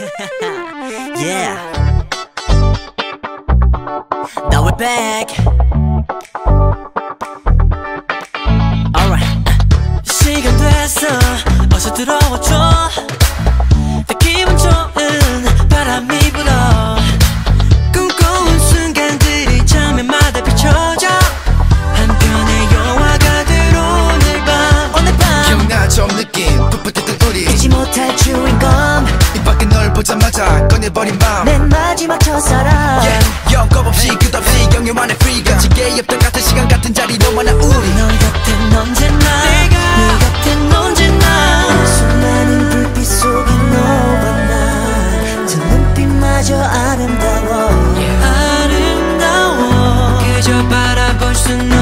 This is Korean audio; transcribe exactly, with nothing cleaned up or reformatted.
Yeah. Now we're back. Alright. 시간 됐어. 어서 들어와줘. 내 기분 좋은 바람이 불어. 꿈꿔온 순간들이 장면마다 비춰져. 한편의 영화가 될 오늘 밤. 오늘 밤 기억나 처음 느낌 풋풋했던 우리 잊지 못할 주인공. 입 밖에 널 보자마자 꺼내버린 밤 맨 마지막 첫사랑. yeah. 영겁 없이 끝없이 영유만의 freedom 지게 없던 같은 시간 같은 자리 너만한 우리 널 곁엔 언제나 내가 네 곁엔 언제나 수많은 불빛 속에 너와 나 저 눈빛마저 아름다워 yeah. 아름다워 그저 바라볼 수